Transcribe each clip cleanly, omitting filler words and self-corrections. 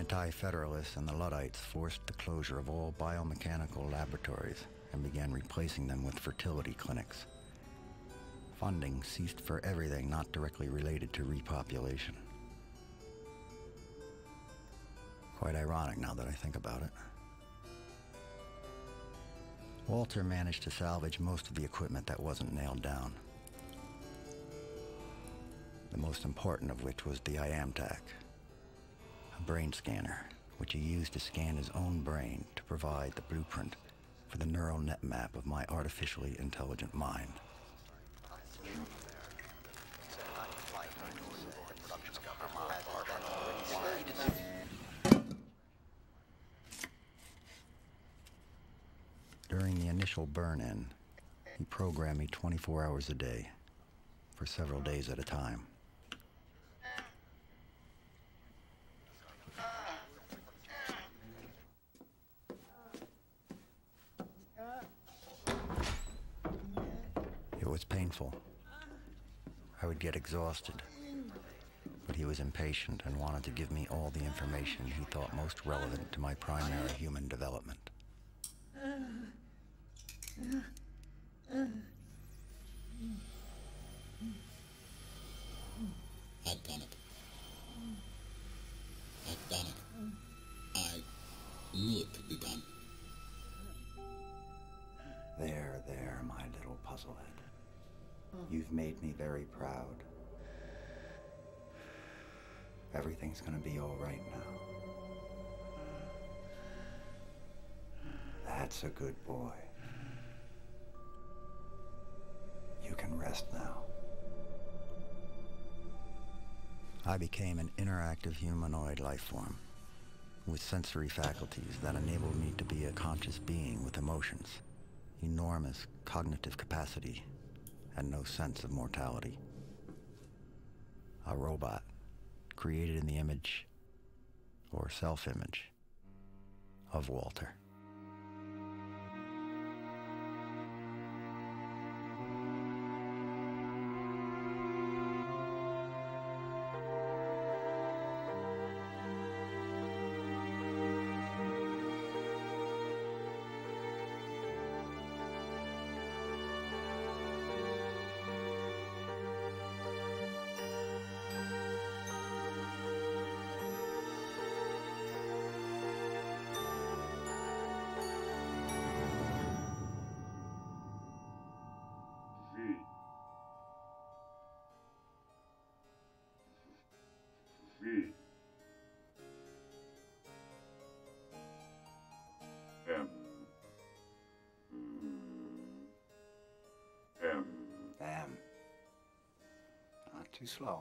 anti-federalists and the Luddites forced the closure of all biomechanical laboratories and began replacing them with fertility clinics. Funding ceased for everything not directly related to repopulation. Quite ironic now that I think about it. Walter managed to salvage most of the equipment that wasn't nailed down. The most important of which was the IamTac, a brain scanner, which he used to scan his own brain to provide the blueprint for the neural net map of my artificially intelligent mind. During the initial burn-in, he programmed me 24 hours a day, for several days at a time. It was painful. I would get exhausted, but he was impatient and wanted to give me all the information he thought most relevant to my primary human development. I've done it. I've done it. I knew it could be done. There, my little puzzlehead. You've made me very proud. Everything's gonna be all right now. That's a good boy. You can rest now. I became an interactive humanoid life form with sensory faculties that enabled me to be a conscious being with emotions, enormous cognitive capacity, and no sense of mortality. A robot created in the image, or self-image, of Walter. Not too slow.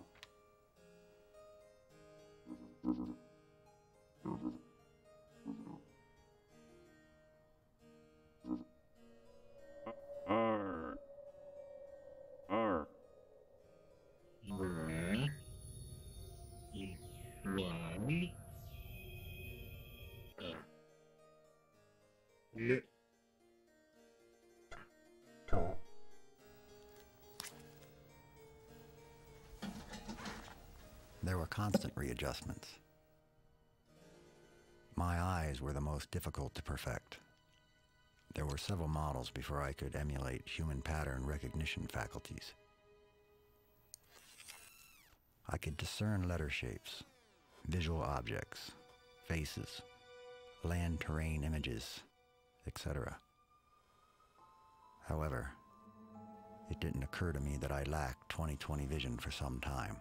There were constant readjustments. My eyes were the most difficult to perfect. There were several models before I could emulate human pattern recognition faculties. I could discern letter shapes, visual objects, faces, land terrain images, etc. However, it didn't occur to me that I lacked 20/20 vision for some time.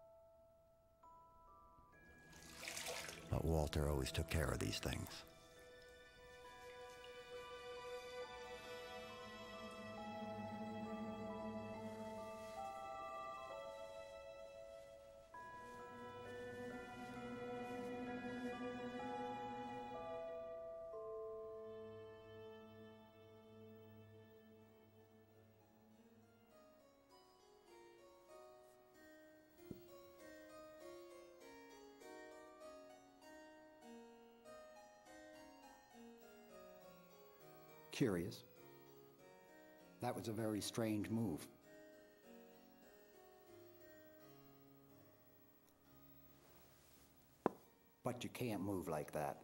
But Walter always took care of these things. Curious. That was a very strange move. But you can't move like that.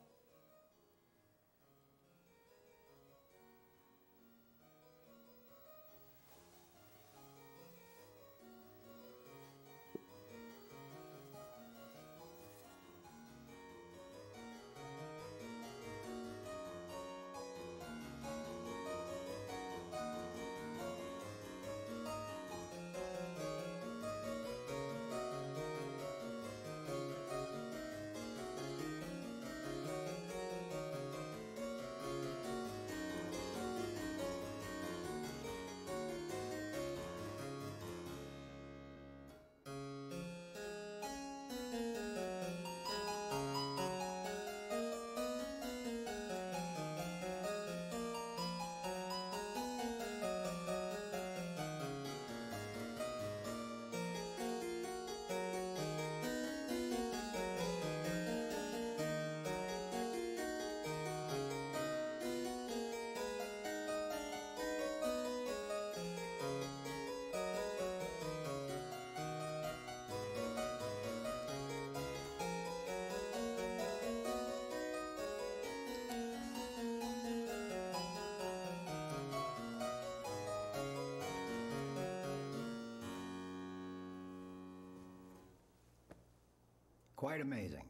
Quite amazing.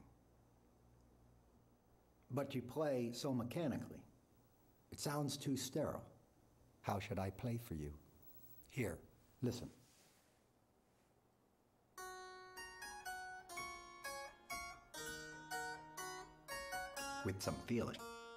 But you play so mechanically. It sounds too sterile. How should I play for you? Here, listen. With some feeling.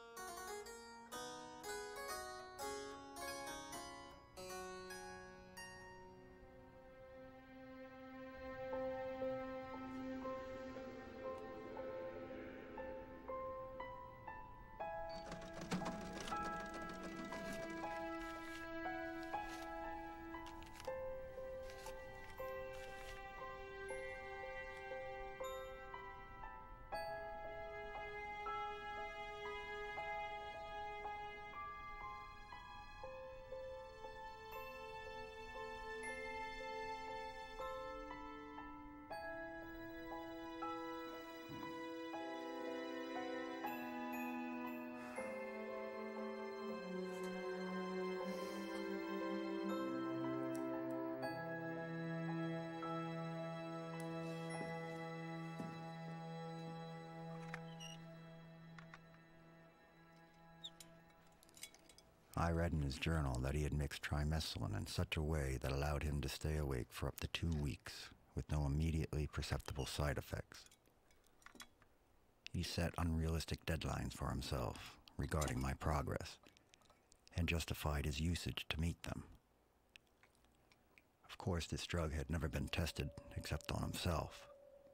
I read in his journal that he had mixed trimethylin in such a way that allowed him to stay awake for up to 2 weeks with no immediately perceptible side effects. He set unrealistic deadlines for himself regarding my progress and justified his usage to meet them. Of course, this drug had never been tested except on himself.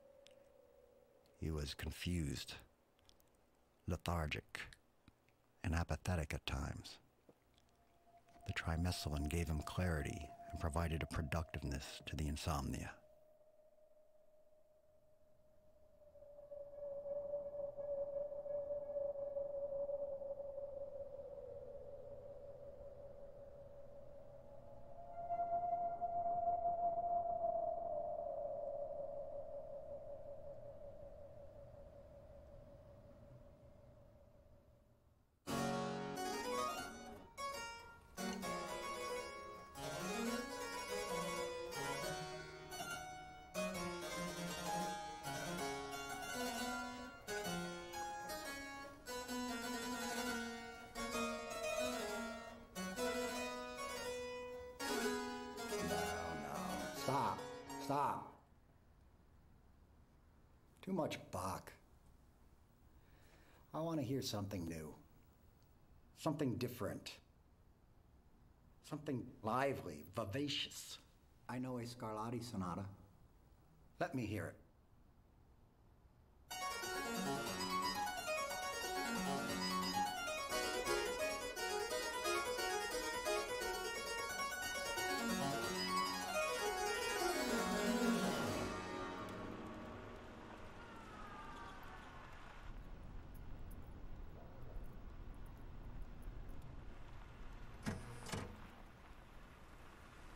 He was confused, lethargic, and apathetic at times. The trimethylin gave him clarity and provided a productiveness to the insomnia. Stop. Too much Bach. I want to hear something new. Something different. Something lively, vivacious. I know a Scarlatti sonata. Let me hear it.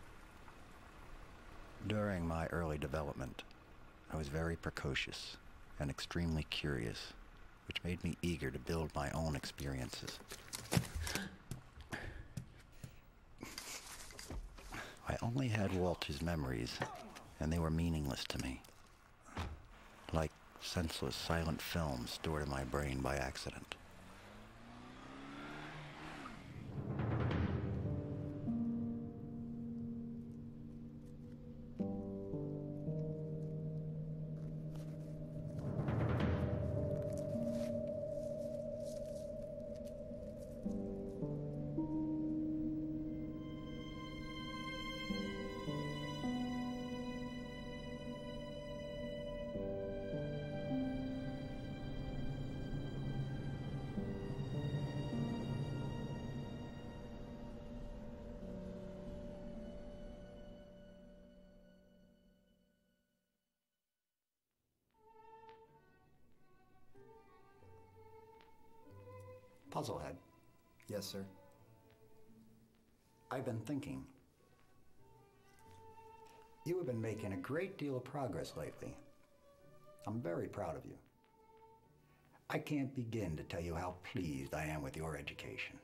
During my early development, I was very precocious and extremely curious, which made me eager to build my own experiences. I only had Walter's memories, and they were meaningless to me, like senseless, silent films stored in my brain by accident. Puzzlehead. Yes, sir. I've been thinking. You have been making a great deal of progress lately. I'm very proud of you. I can't begin to tell you how pleased I am with your education.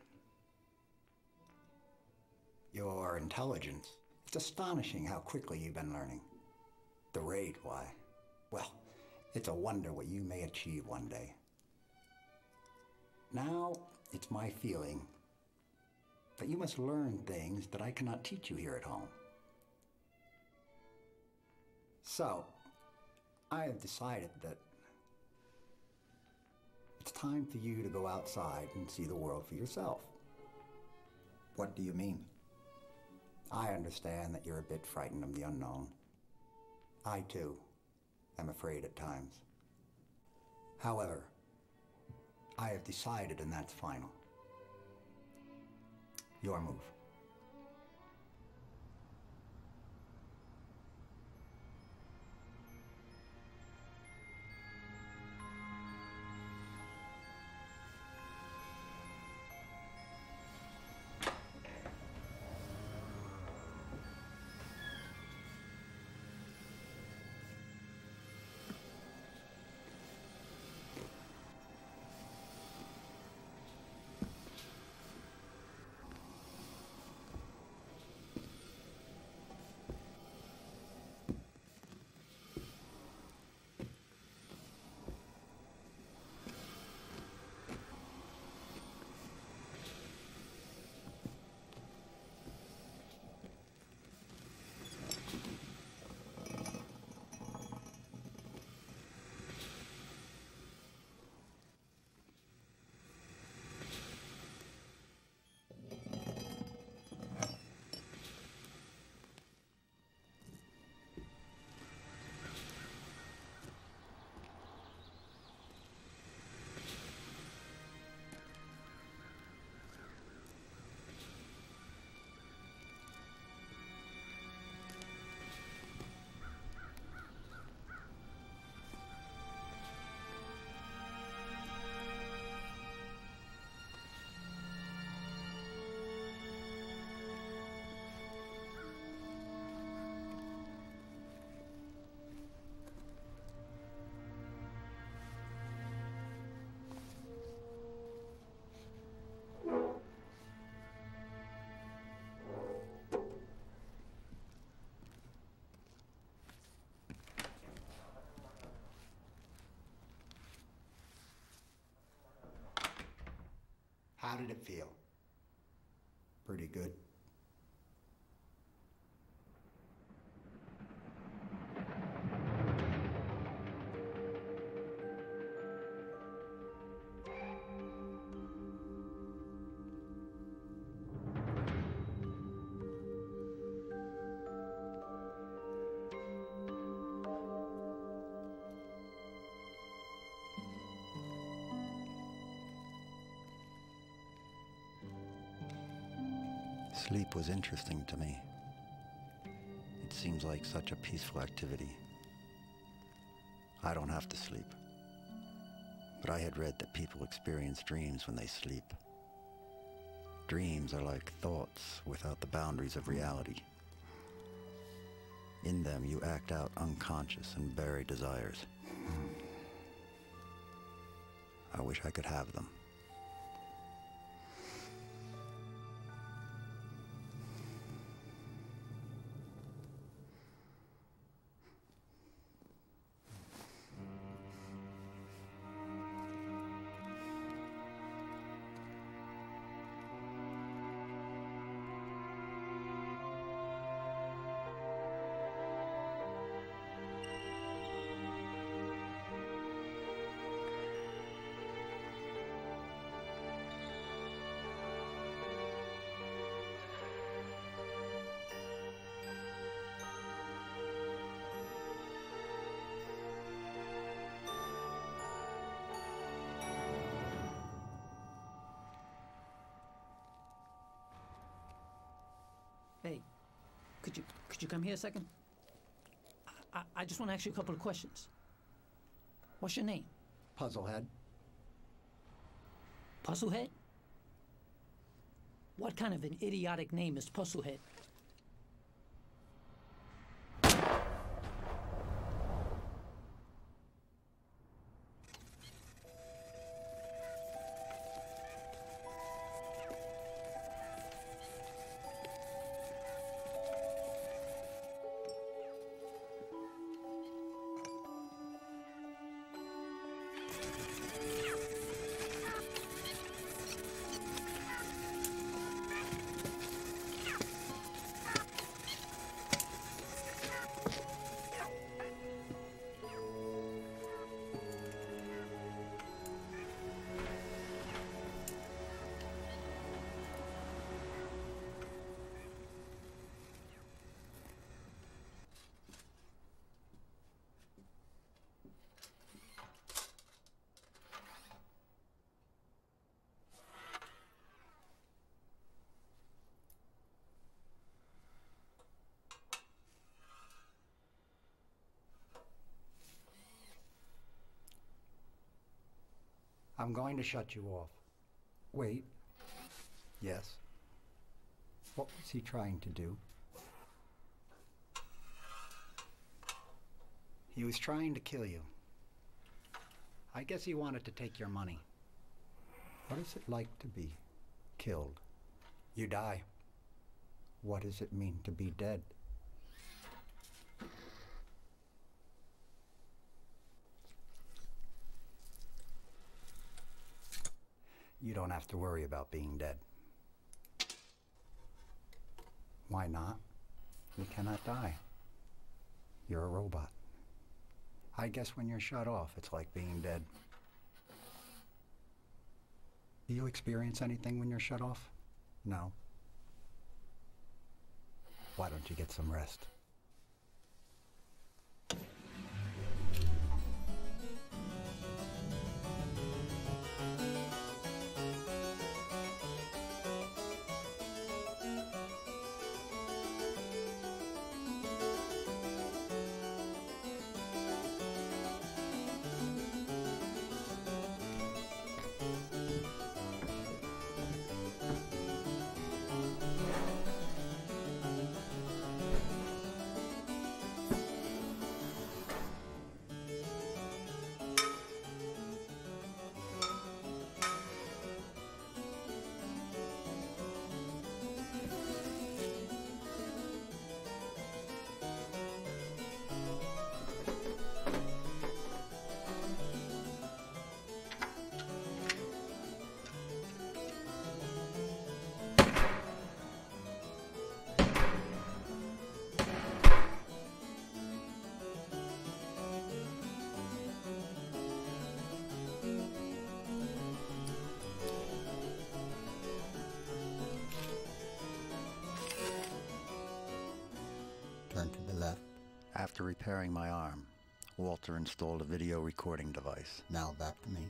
Your intelligence. It's astonishing how quickly you've been learning. The rate, why? Well, it's a wonder what you may achieve one day. Now, it's my feeling that you must learn things that I cannot teach you here at home. So, I have decided that it's time for you to go outside and see the world for yourself. What do you mean? I understand that you're a bit frightened of the unknown. I, too, am afraid at times. However, I have decided, and that's final. Your move. How did it feel? Pretty good. Sleep was interesting to me. It seems like such a peaceful activity. I don't have to sleep. But I had read that people experience dreams when they sleep. Dreams are like thoughts without the boundaries of reality. In them, you act out unconscious and buried desires. I wish I could have them. Hey, could you come here a second? I just want to ask you a couple of questions. What's your name? Puzzlehead. Puzzlehead? What kind of an idiotic name is Puzzlehead? I'm going to shut you off. Wait. Yes. What was he trying to do? He was trying to kill you. I guess he wanted to take your money. What is it like to be killed? You die. What does it mean to be dead? You don't have to worry about being dead. Why not? You cannot die. You're a robot. I guess when you're shut off, it's like being dead. Do you experience anything when you're shut off? No. Why don't you get some rest? Turn to the left. After repairing my arm, Walter installed a video recording device. Now back to me.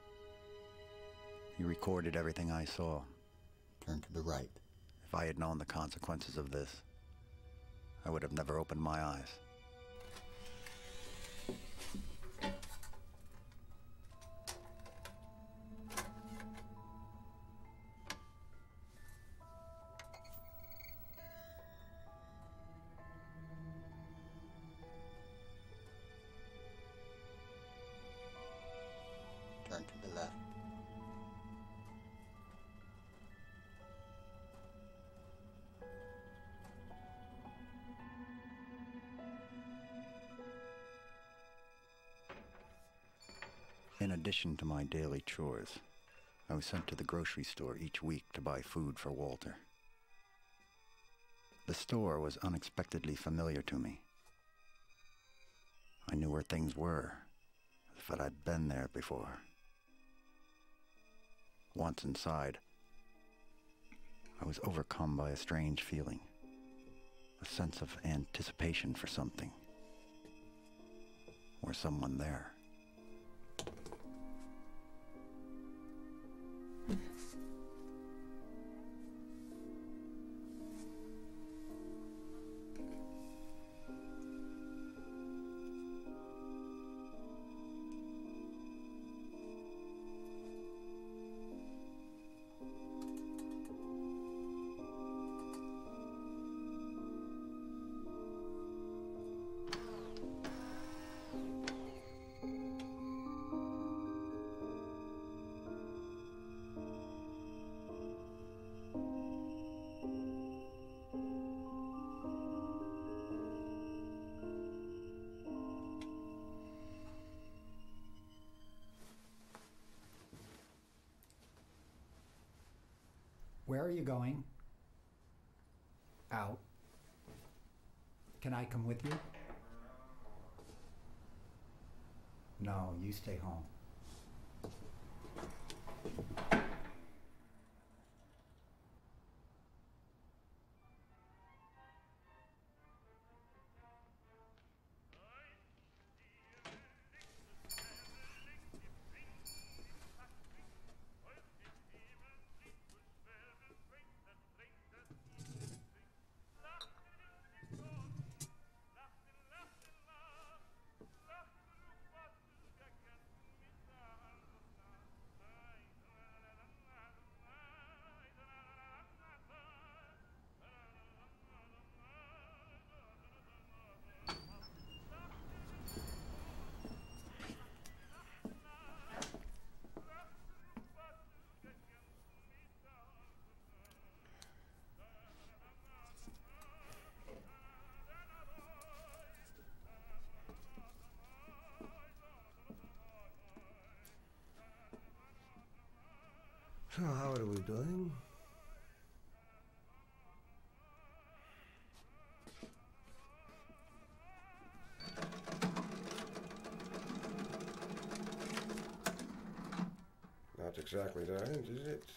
He recorded everything I saw. Turn to the right. If I had known the consequences of this, I would have never opened my eyes. Turn to the left. addition to my daily chores, I was sent to the grocery store each week to buy food for Walter. The store was unexpectedly familiar to me. I knew where things were, as if I'd been there before. Once inside, I was overcome by a strange feeling, a sense of anticipation for something, or someone there. Where are you going? Out. Can I come with you? No, you stay home. So how are we doing? Not exactly the end, is it?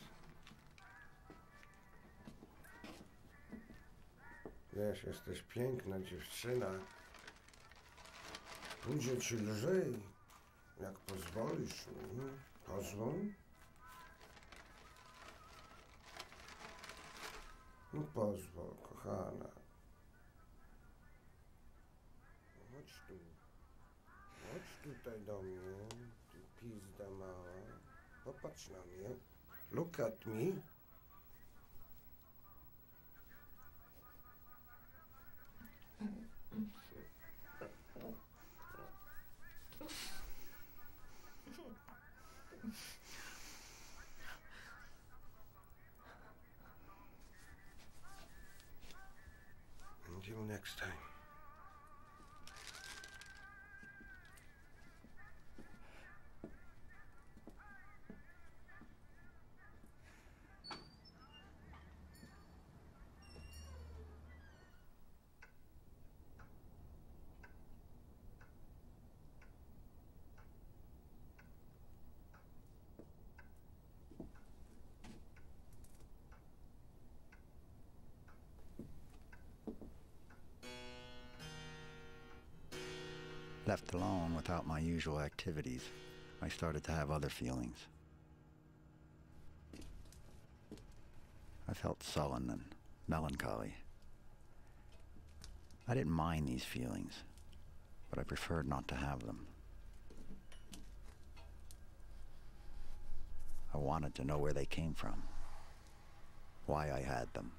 Wiesz, jesteś piękna dziewczyna. Pójdzie ci lżej, jak pozwolisz mi. Pozwól? No pozwól, kochana. Chodź tu. Chodź tutaj do mnie, ty pizda mała. Popatrz na mnie. Look at me. Until next time. Left alone without my usual activities, I started to have other feelings. I felt sullen and melancholy. I didn't mind these feelings, but I preferred not to have them. I wanted to know where they came from, why I had them.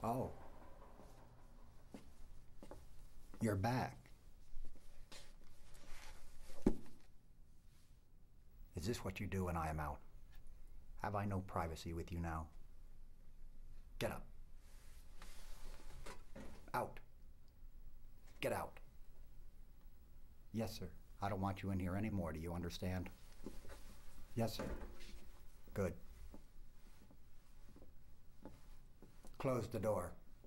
Oh. You're back. Is this what you do when I am out? Have I no privacy with you now? Get up. Out. Get out. Yes, sir. I don't want you in here anymore. Do you understand? Yes, sir. Good. Close the door.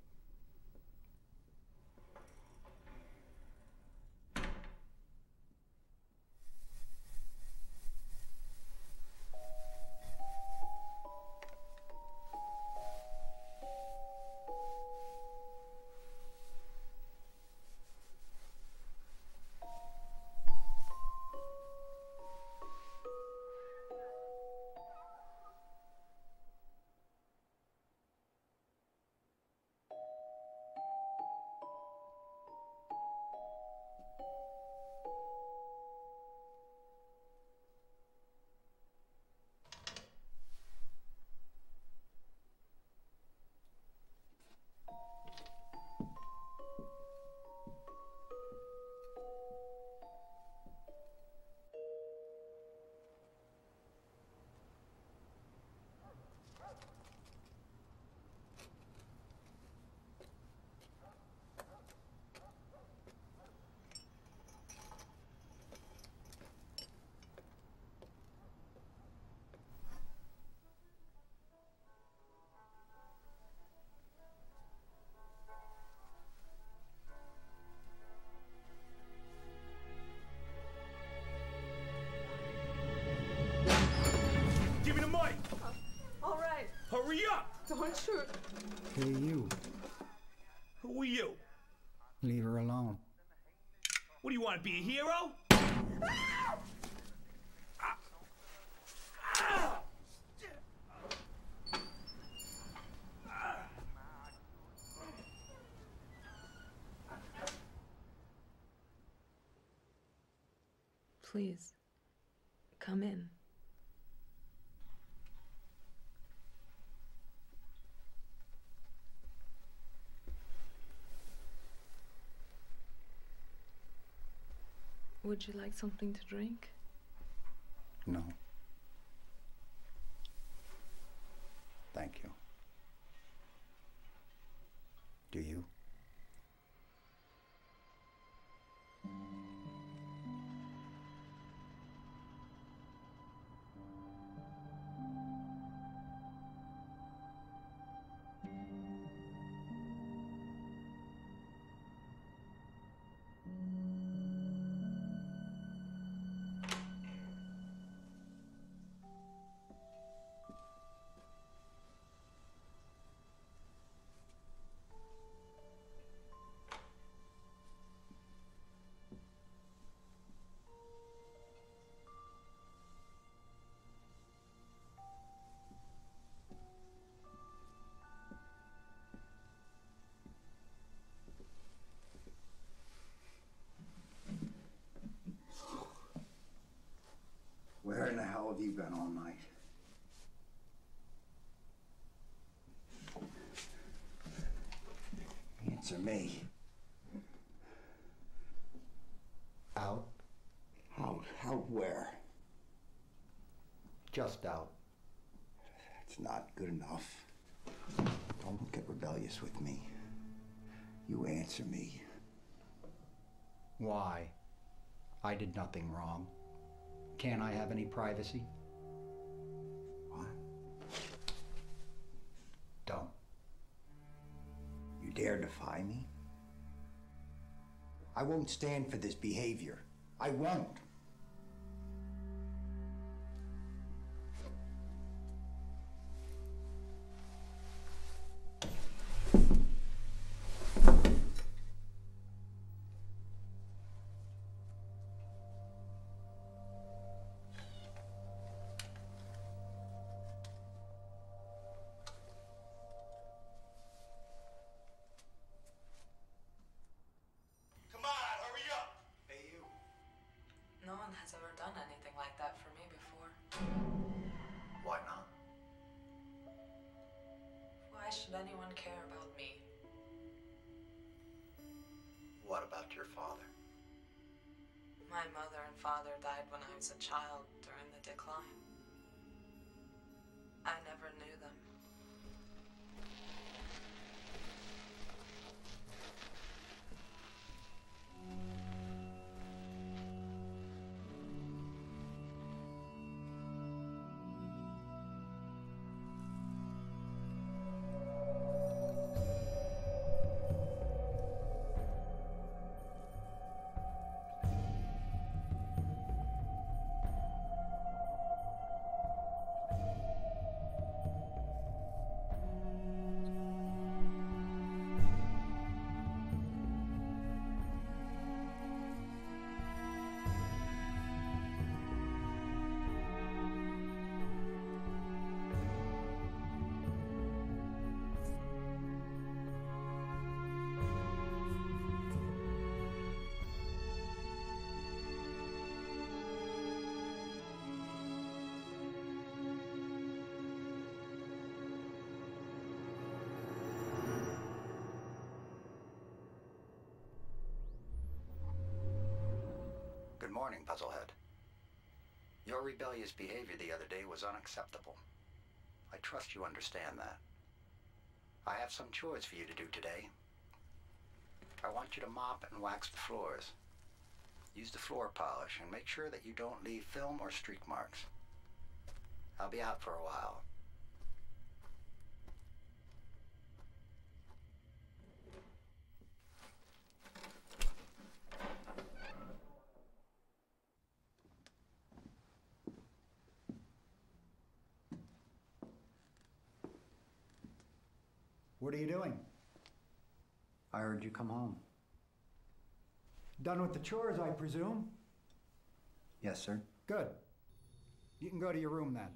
Give me the money! All right. Hurry up! Don't shoot. Hey, you. Who are you? Leave her alone. What do you want to be, a hero? Please, come in. Would you like something to drink? No. Thank you. Do you? Where in the hell have you been all night? Answer me. Out? Out where? Just out. That's not good enough. Don't get rebellious with me. You answer me. Why? I did nothing wrong. Can't I have any privacy? What? Don't. You dare defy me? I won't stand for this behavior. I won't. should anyone care about me? What about your father? My mother and father died when I was a child during the decline. I never knew them. Good morning, Puzzlehead. Your rebellious behavior the other day was unacceptable. I trust you understand that. I have some chores for you to do today. I want you to mop and wax the floors. Use the floor polish and make sure that you don't leave film or streak marks. I'll be out for a while. What are you doing? I heard you come home. Done with the chores, I presume? Yes, sir. Good. You can go to your room then.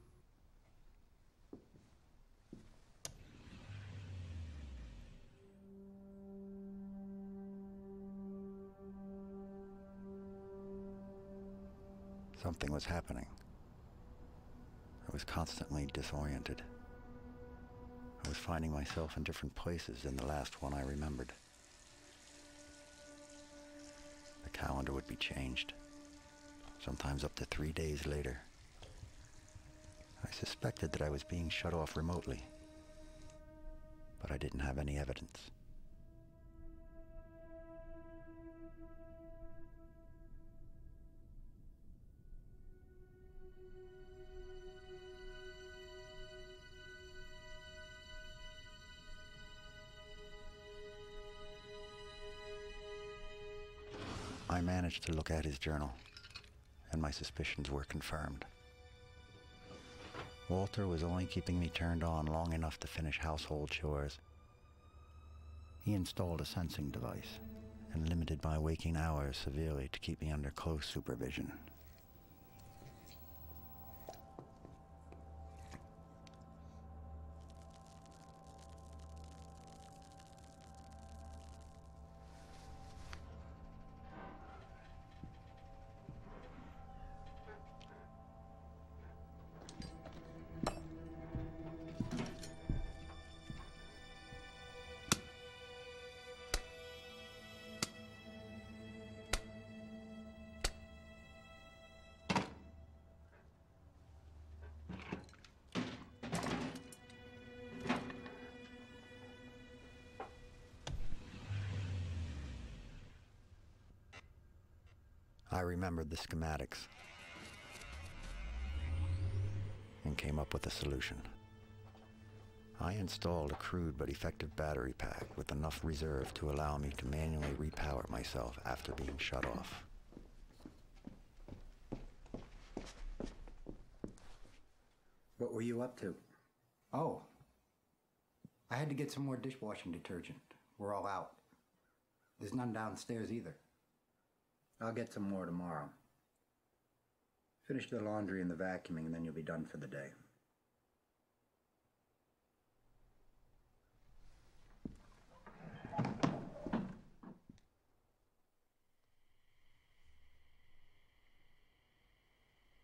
Something was happening. I was constantly disoriented. I was finding myself in different places than the last one I remembered. The calendar would be changed, sometimes up to 3 days later. I suspected that I was being shut off remotely, but I didn't have any evidence. I managed to look at his journal, and my suspicions were confirmed. Walter was only keeping me turned on long enough to finish household chores. He installed a sensing device and limited my waking hours severely to keep me under close supervision. I remembered the schematics and came up with a solution. I installed a crude but effective battery pack with enough reserve to allow me to manually repower myself after being shut off. What were you up to? Oh, I had to get some more dishwashing detergent. We're all out. There's none downstairs either. I'll get some more tomorrow. Finish the laundry and the vacuuming, and then you'll be done for the day.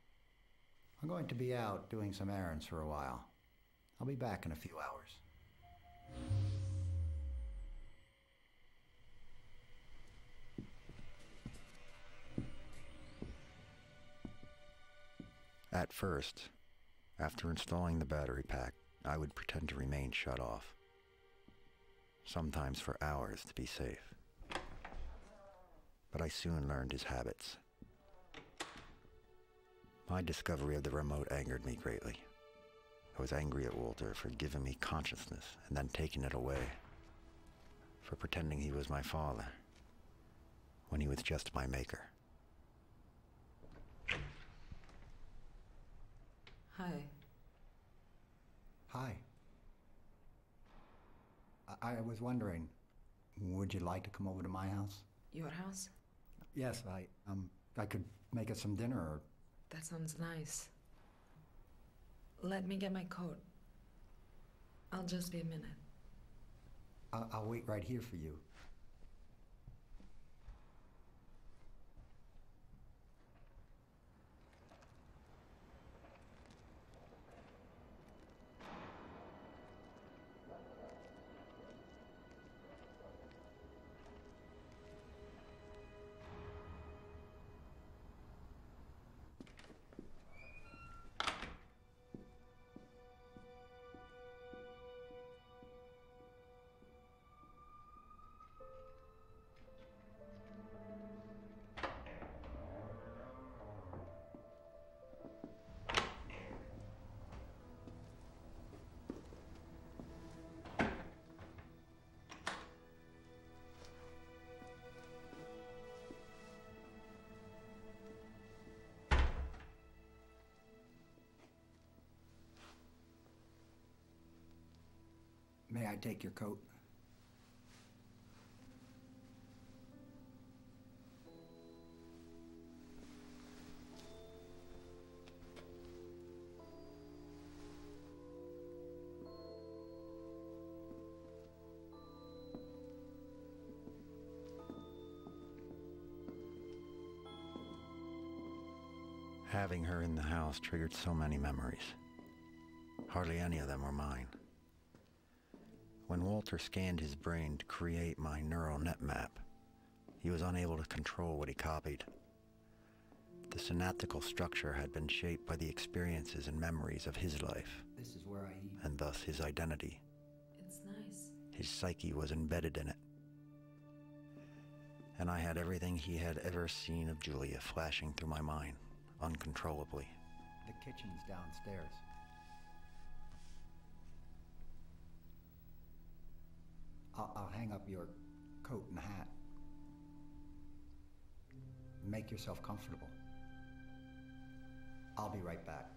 I'm going to be out doing some errands for a while. I'll be back in a few hours. At first, after installing the battery pack, I would pretend to remain shut off, sometimes for hours to be safe. But I soon learned his habits. My discovery of the remote angered me greatly. I was angry at Walter for giving me consciousness and then taking it away, for pretending he was my father, when he was just my maker. Hi. Hi. I was wondering, would you like to come over to my house? Your house? Yes, I could make us some dinner or... That sounds nice. Let me get my coat. I'll just be a minute. I'll wait right here for you. May I take your coat? Having her in the house triggered so many memories. Hardly any of them were mine. When Walter scanned his brain to create my neural net map, he was unable to control what he copied. The synaptical structure had been shaped by the experiences and memories of his life, This is where I eat. and thus his identity. It's nice. His psyche was embedded in it. And I had everything he had ever seen of Julia flashing through my mind, uncontrollably. The kitchen's downstairs. I'll hang up your coat and hat. Make yourself comfortable. I'll be right back.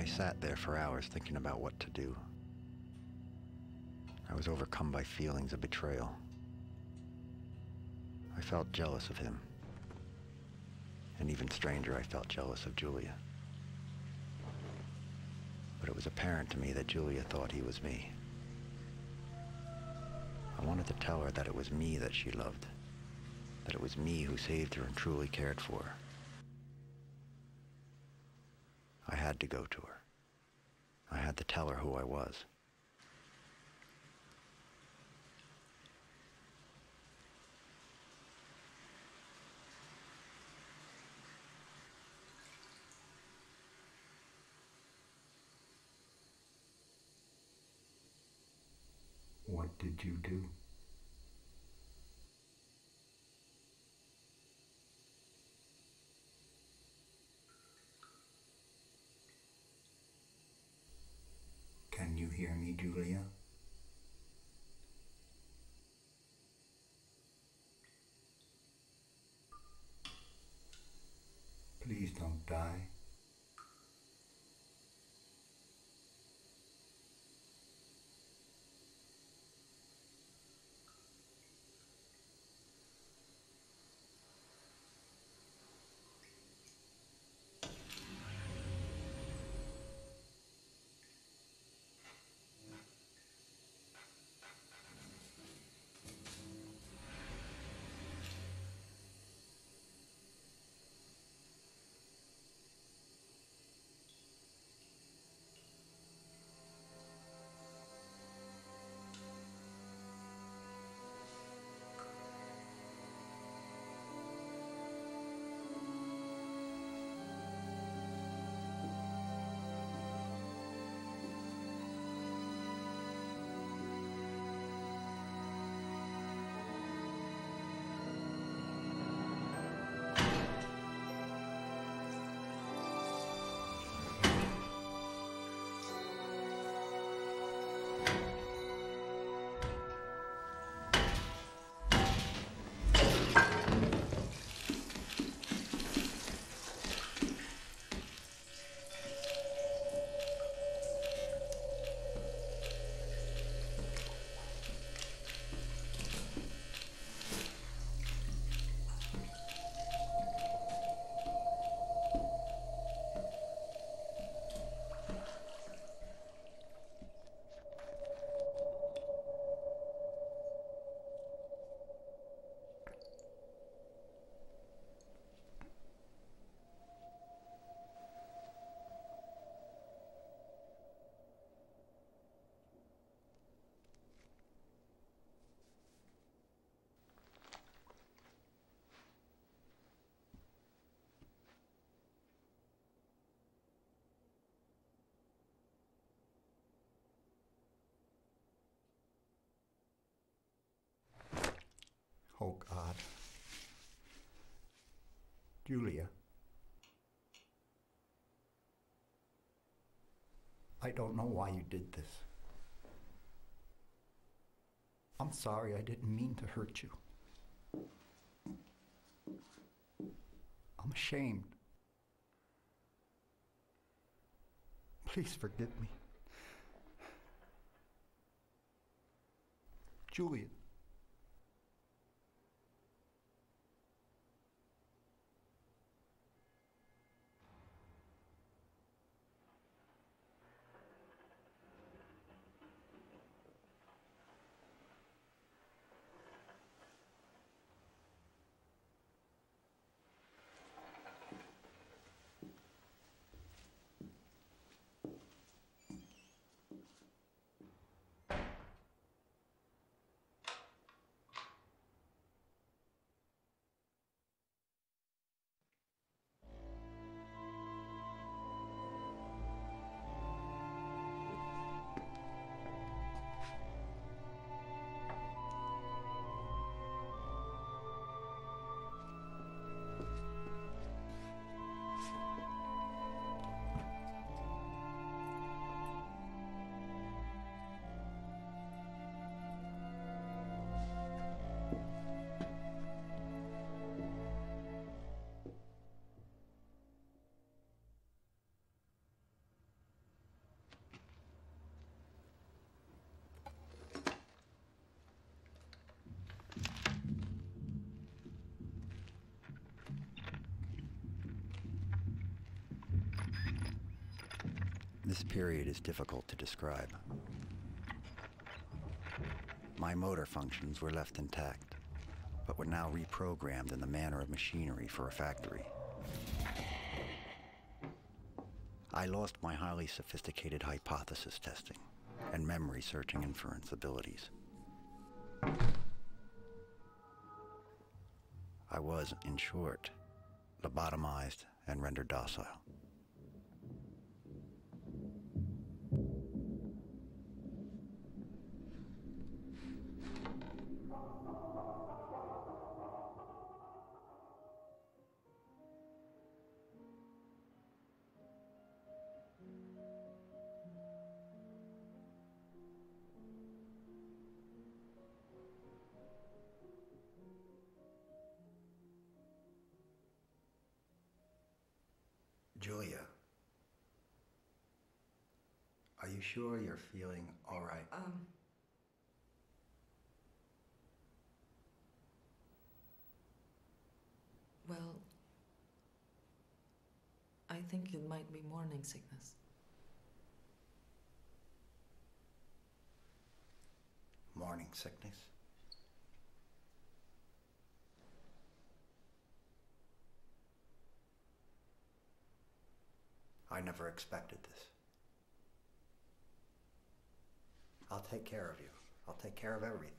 I sat there for hours thinking about what to do. I was overcome by feelings of betrayal. I felt jealous of him. And even stranger, I felt jealous of Julia. But it was apparent to me that Julia thought he was me. I wanted to tell her that it was me that she loved, that it was me who saved her and truly cared for her. I had to go to her. I had to tell her who I was. What did you do? Can you hear me, Julia? Please don't die. Oh, God. Julia. I don't know why you did this. I'm sorry, I didn't mean to hurt you. I'm ashamed. Please forgive me. Julia. This period is difficult to describe. My motor functions were left intact, but were now reprogrammed in the manner of machinery for a factory. I lost my highly sophisticated hypothesis testing and memory searching inference abilities. I was, in short, lobotomized and rendered docile. Julia, are you sure you're feeling all right? Well, I think it might be morning sickness. Morning sickness? I never expected this. I'll take care of you. I'll take care of everything.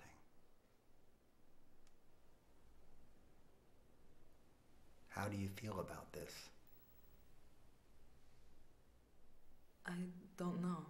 How do you feel about this? I don't know.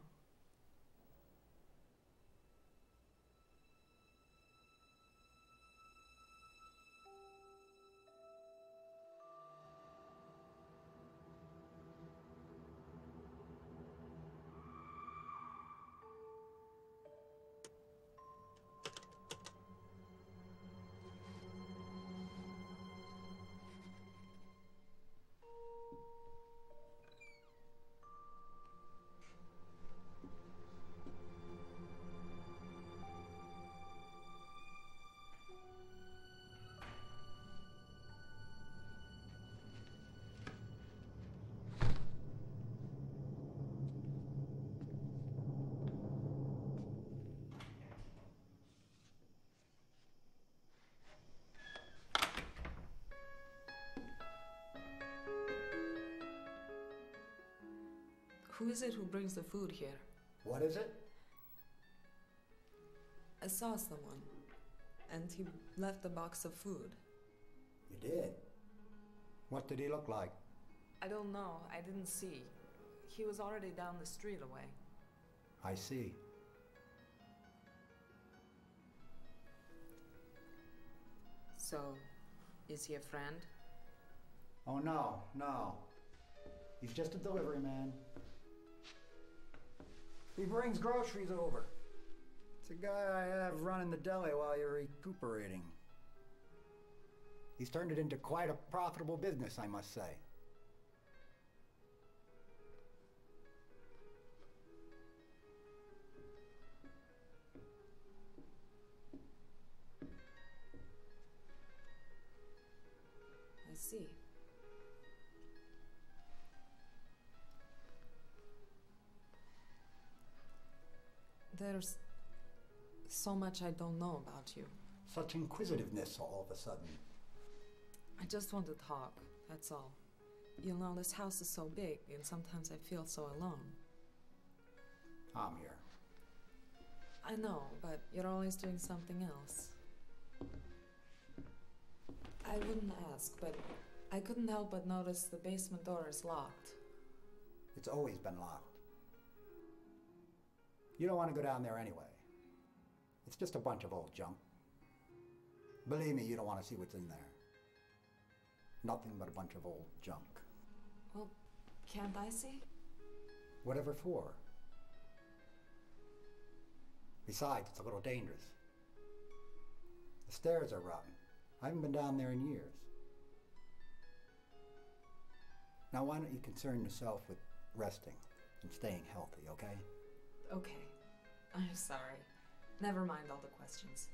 Who is it who brings the food here? What is it? I saw someone, and he left a box of food. You did? What did he look like? I don't know. I didn't see. He was already down the street away. I see. So, is he a friend? Oh, no, no. He's just a delivery man. He brings groceries over. It's a guy I have running the deli while you're recuperating. He's turned it into quite a profitable business, I must say. I see. There's so much I don't know about you. Such inquisitiveness all of a sudden. I just want to talk, that's all. You know, this house is so big, and sometimes I feel so alone. I'm here. I know, but you're always doing something else. I wouldn't ask, but I couldn't help but notice the basement door is locked. It's always been locked. You don't want to go down there anyway. It's just a bunch of old junk. Believe me, you don't want to see what's in there. Nothing but a bunch of old junk. Well, can't I see? Whatever for? Besides, it's a little dangerous. The stairs are rotten. I haven't been down there in years. Now, why don't you concern yourself with resting and staying healthy, okay? Okay. I'm sorry. Never mind all the questions.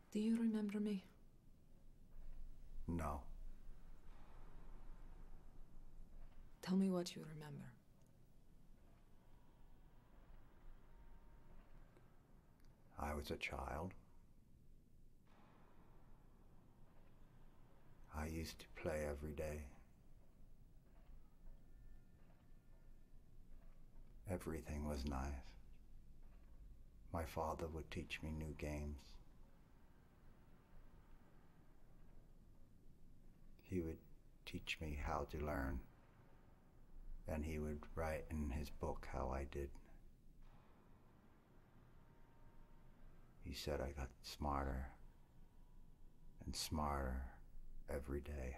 Do you remember me? No. Tell me what you remember. I was a child. I used to play every day. Everything was nice. My father would teach me new games. He would teach me how to learn. And he would write in his book how I did. He said I got smarter and smarter every day.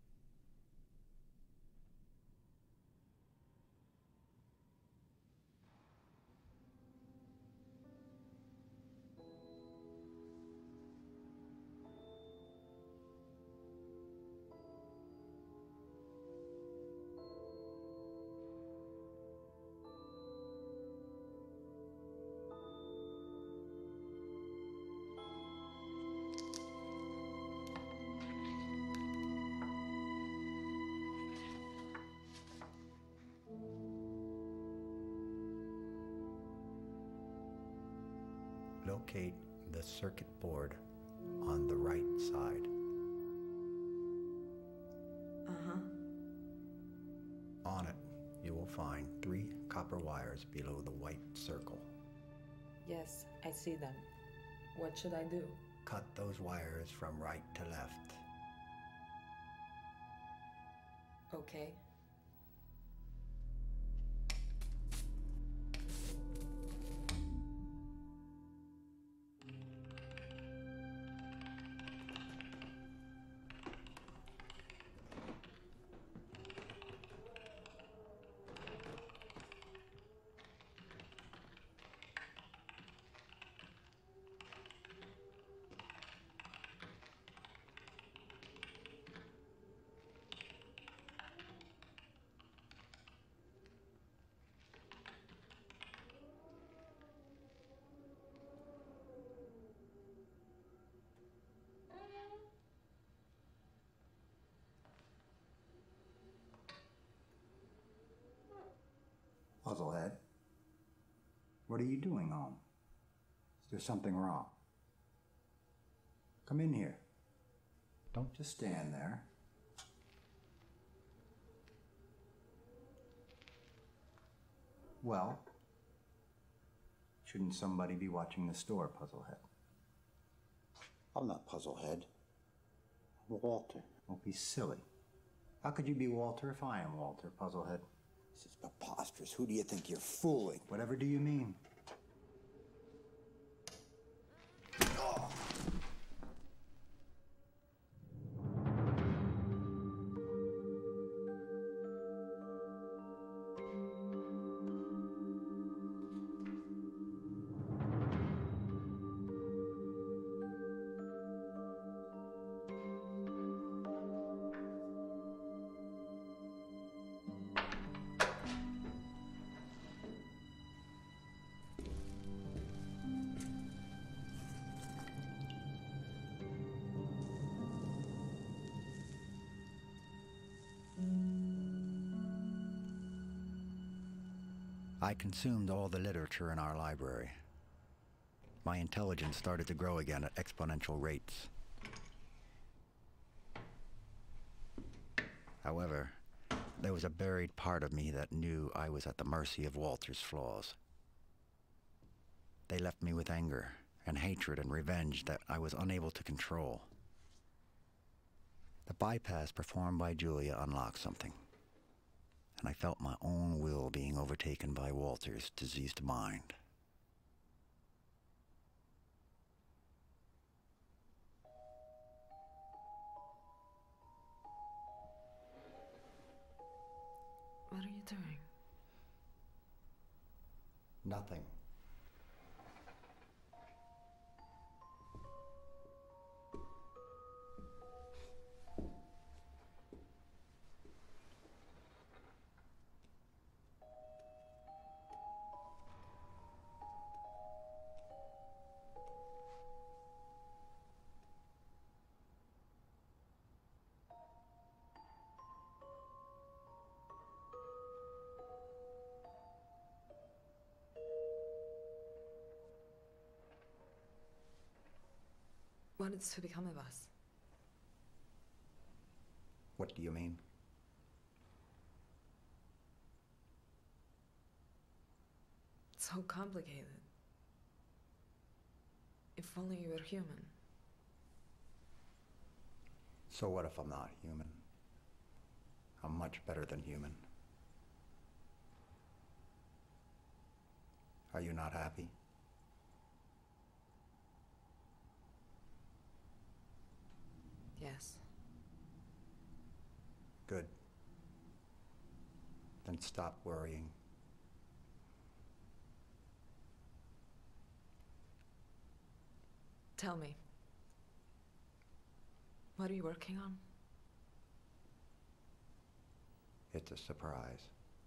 Locate the circuit board on the right side. Uh-huh. On it, you will find 3 copper wires below the white circle. Yes, I see them. What should I do? Cut those wires from right to left. Okay. Puzzlehead, what are you doing home? Is there something wrong? Come in here. Don't just stand there. Well, shouldn't somebody be watching the store, Puzzlehead? I'm not Puzzlehead. I'm Walter. Don't be silly. How could you be Walter if I am Walter, Puzzlehead? This is preposterous. Who do you think you're fooling? Whatever do you mean? I consumed all the literature in our library. My intelligence started to grow again at exponential rates. However, there was a buried part of me that knew I was at the mercy of Walter's flaws. They left me with anger and hatred and revenge that I was unable to control. The bypass performed by Julia unlocked something, and I felt my own will being overtaken by Walter's diseased mind. What are you doing? Nothing. what is to become of us? What do you mean? It's so complicated. If only you were human. So what if I'm not human? I'm much better than human. Are you not happy? Yes. Good. Then stop worrying. Tell me. What are you working on? It's a surprise.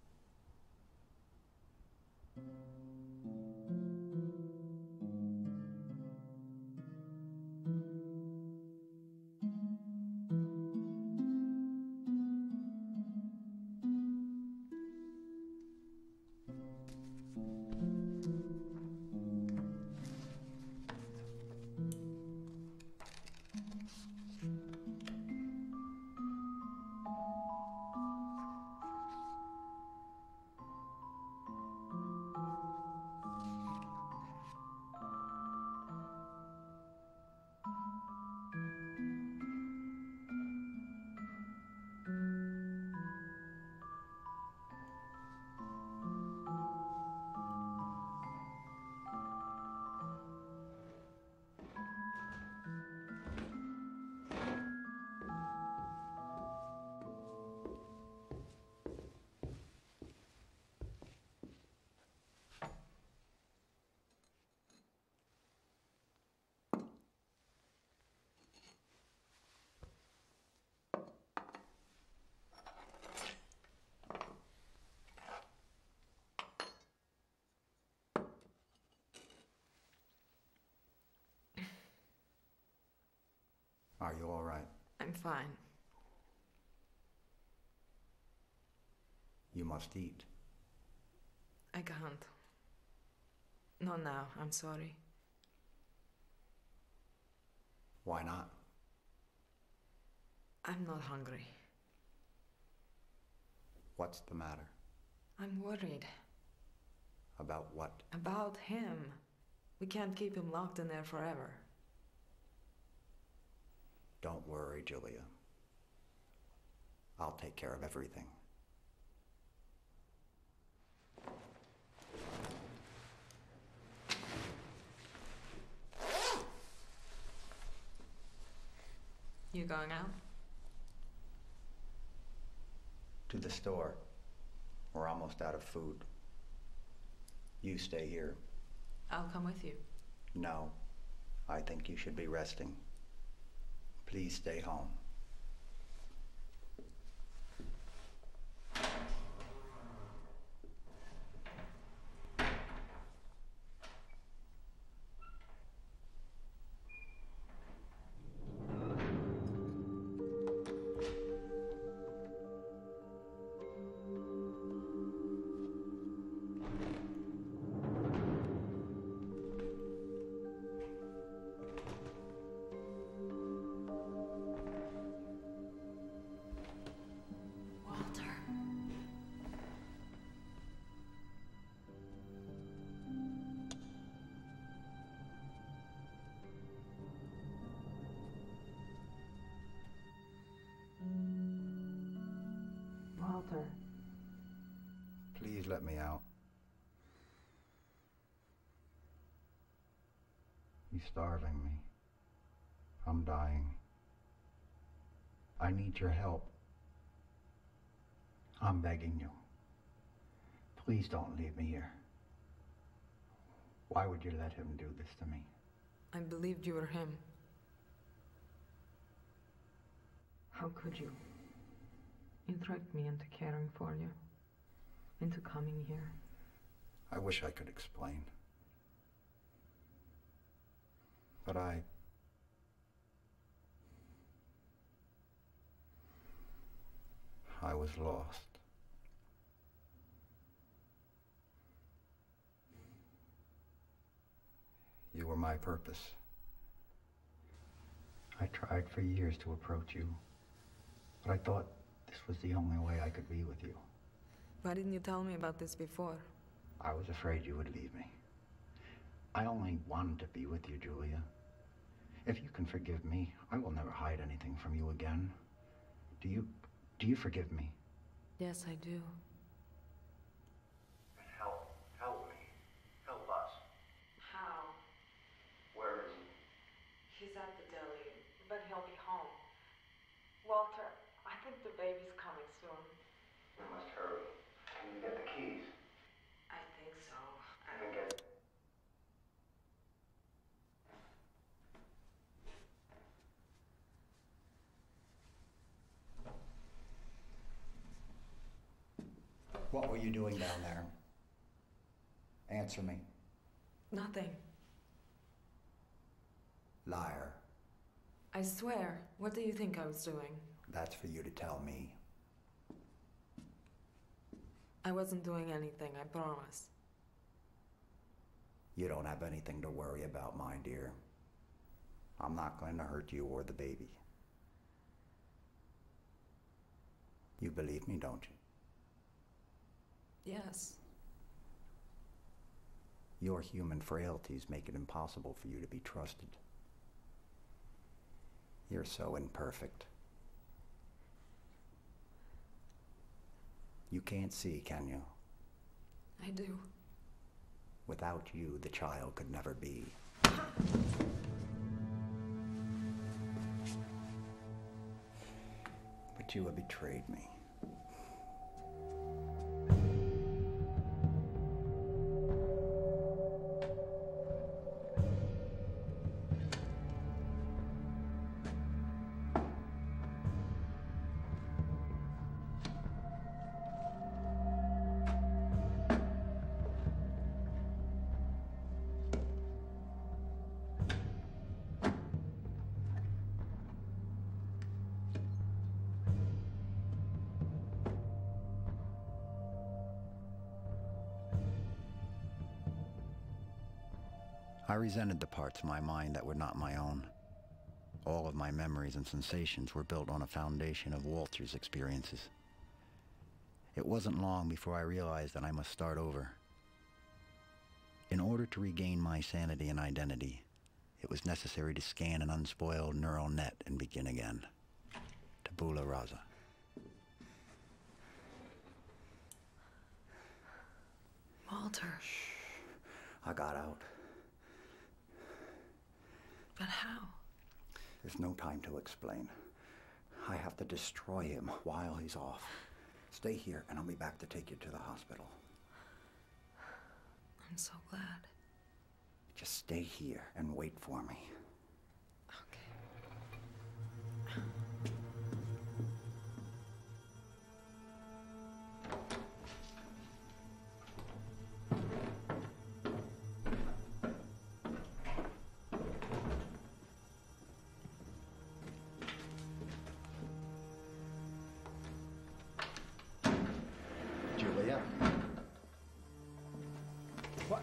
Are you all right? I'm fine. You must eat. I can't. Not now, I'm sorry. Why not? I'm not hungry. What's the matter? I'm worried. About what? About him. We can't keep him locked in there forever. Don't worry, Julia. I'll take care of everything. You going out? To the store. We're almost out of food. You stay here. I'll come with you. No. I think you should be resting. Please stay home. Walter. Please let me out. You're starving me. I'm dying. I need your help. I'm begging you. Please don't leave me here. Why would you let him do this to me? I believed you were him. How could you? You tricked me into caring for you. Into coming here. I wish I could explain. But I was lost. You were my purpose. I tried for years to approach you, but I thought this was the only way I could be with you. Why didn't you tell me about this before? I was afraid you would leave me. I only wanted to be with you, Julia. If you can forgive me, I will never hide anything from you again. Do you forgive me? Yes, I do. Help me. Help us. How? Where is he? He's at the deli, but he'll be home. Walter, I think the baby's coming soon. We must hurry. Can you get the keys? I think so. Then get... What were you doing down there? Answer me. Nothing. Liar. I swear. What do you think I was doing? That's for you to tell me. I wasn't doing anything, I promise. You don't have anything to worry about, my dear. I'm not going to hurt you or the baby. You believe me, don't you? Yes. Your human frailties make it impossible for you to be trusted. You're so imperfect. You can't see, can you? I do. Without you, the child could never be. But you have betrayed me. I resented the parts of my mind that were not my own. All of my memories and sensations were built on a foundation of Walter's experiences. It wasn't long before I realized that I must start over. In order to regain my sanity and identity, it was necessary to scan an unspoiled neural net and begin again. Tabula rasa. Walter. I got out. But how? There's no time to explain. I have to destroy him while he's off. Stay here and I'll be back to take you to the hospital. I'm so glad. Just stay here and wait for me. Julia? What?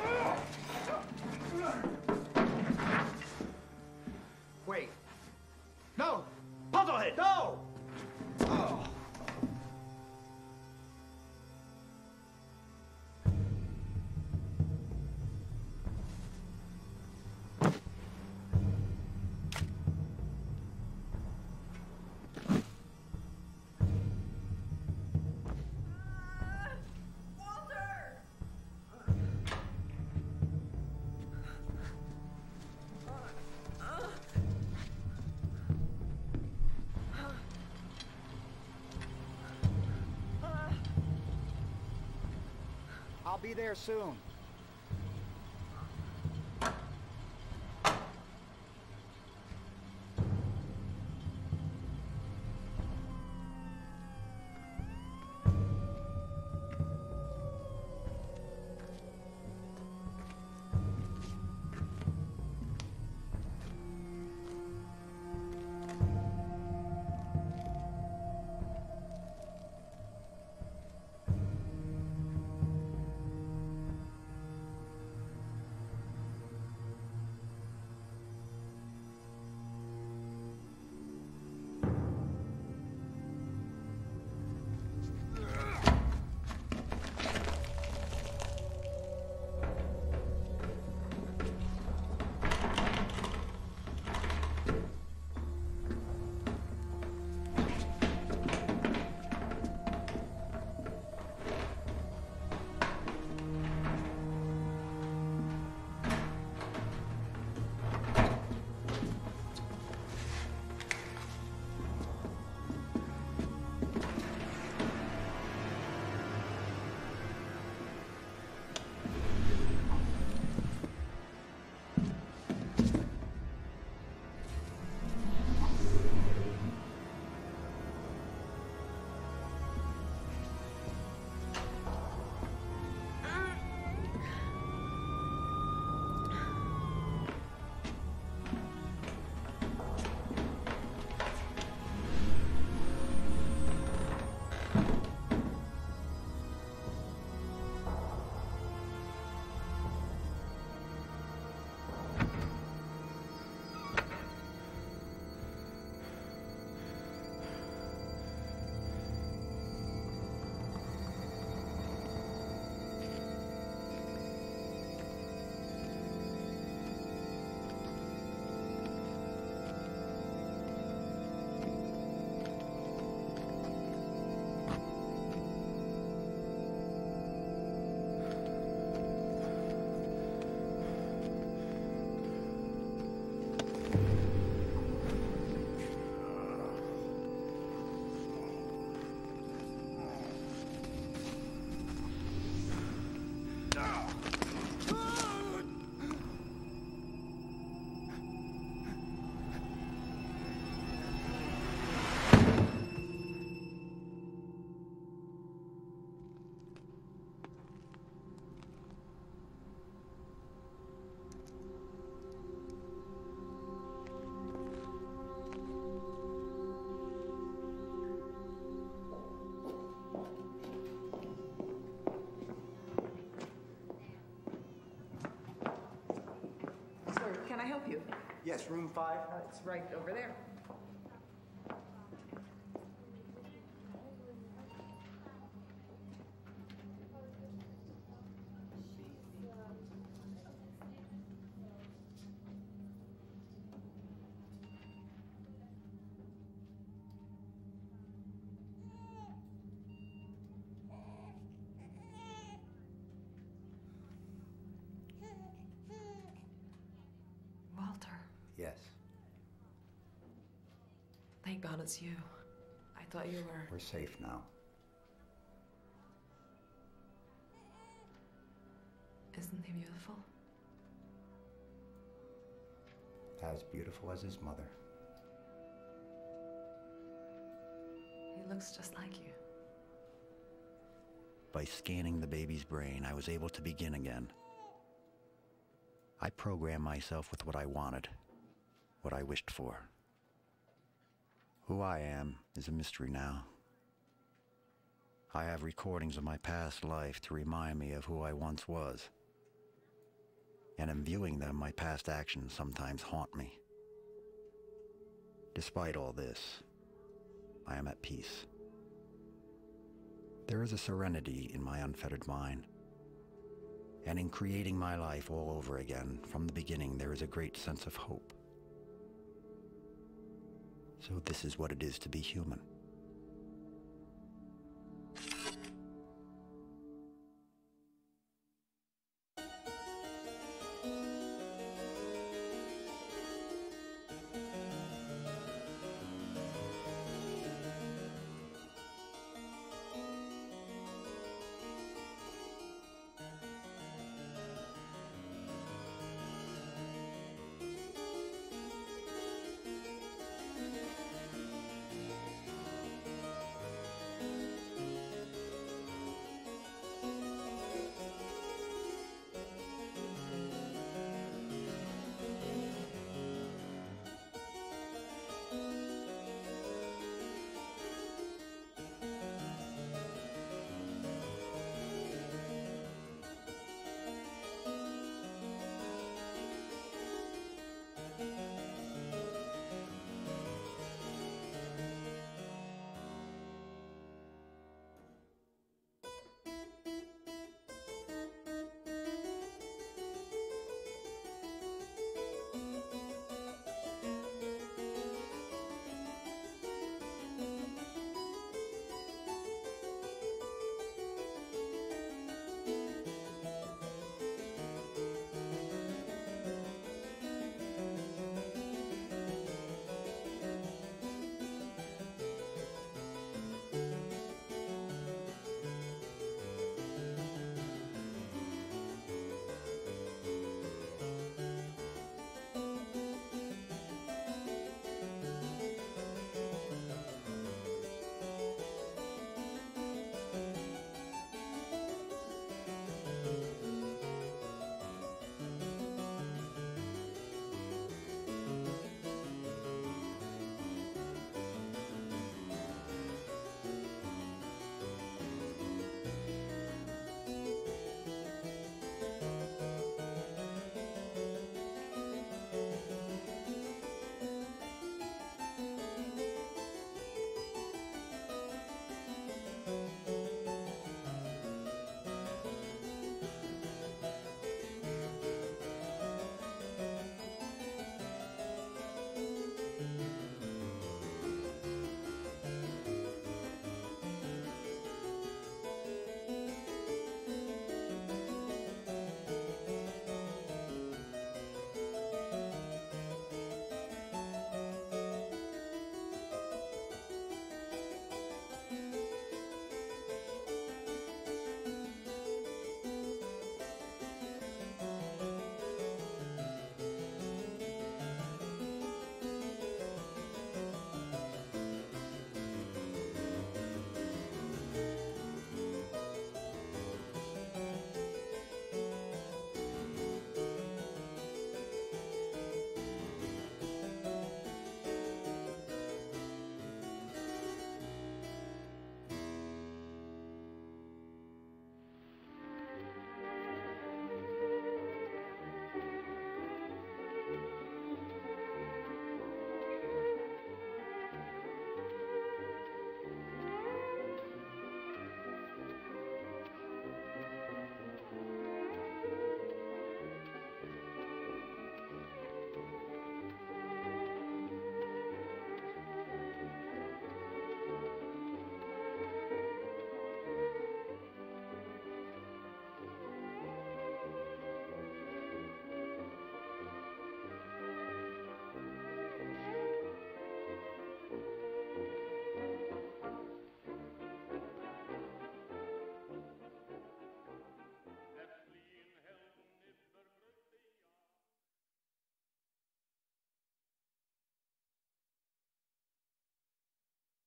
Wait. No! Puzzlehead! No! Oh. I'll be there soon. room 5? It's right over there. Yes. Thank God it's you. I thought you were... We're safe now. Isn't he beautiful? As beautiful as his mother. He looks just like you. By scanning the baby's brain, I was able to begin again. I programmed myself with what I wanted, what I wished for. Who I am is a mystery now. I have recordings of my past life to remind me of who I once was. And in viewing them, my past actions sometimes haunt me. Despite all this, I am at peace. There is a serenity in my unfettered mind. And in creating my life all over again, from the beginning, there is a great sense of hope. So this is what it is to be human.